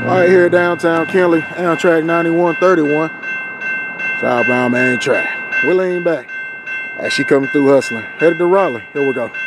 Right here downtown Kenly, Amtrak 9131. Southbound main track. We'll lean back as she coming through hustling. Headed to Raleigh. Here we go.